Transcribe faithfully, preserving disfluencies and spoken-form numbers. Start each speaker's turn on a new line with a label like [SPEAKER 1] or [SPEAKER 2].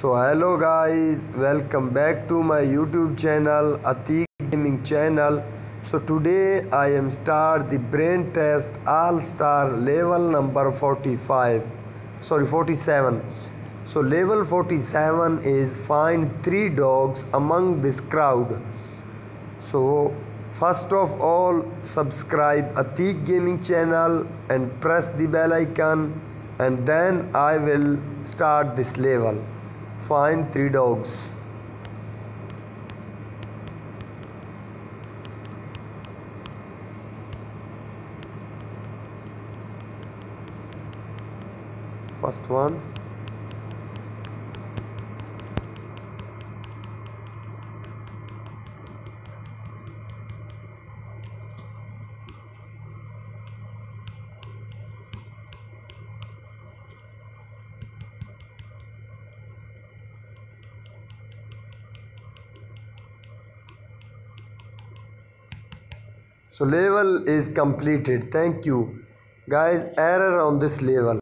[SPEAKER 1] So hello guys, welcome back to my YouTube channel, Atiq Gaming channel. So today I am start the brain test all star level number forty-five, sorry forty-seven. So level forty-seven is find three dogs among this crowd. So first of all, subscribe Atiq Gaming channel and press the bell icon, and then I will start this level. Find three dogs. First one. So level is completed. Thank you guys. Error on this level.